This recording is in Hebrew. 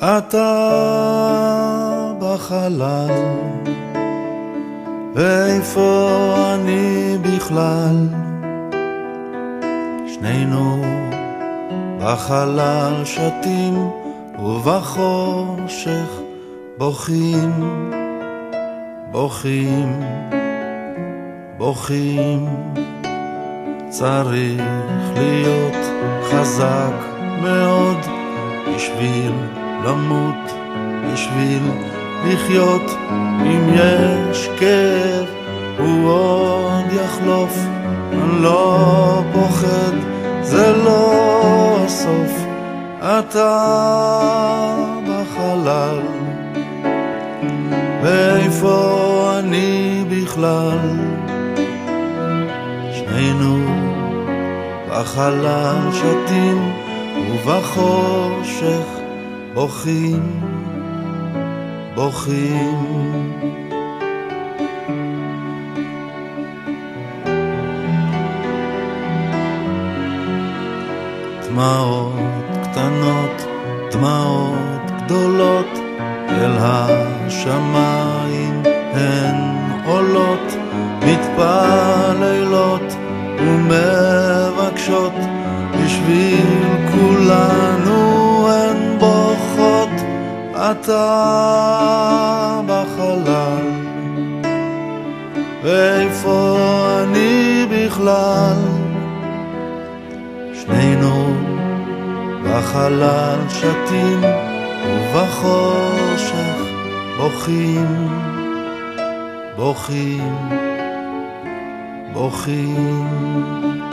אתה בחלל, ואיפה אני בכלל? שנינו בחלל שתים ובחושך בוכים, בוכים, בוכים. צריך להיות חזק מאוד בשביל למות, בשביל לחיות. אם יש כאב הוא עוד יחלוף, אני לא פוחד, זה לא הסוף. אתה בחלל, ואיפה אני בכלל? שנינו בחלל שתים ובחושך בוכים, בוכים. דמעות קטנות, דמעות גדולות, אל השמיים הן עולות, מתפללות ומבקשות, בשביל כולנו הן בוכות. אתה בחלל, ואיפה אני בכלל? שנינו בחלל שתים ובחושך בוכים, בוכים, בוכים.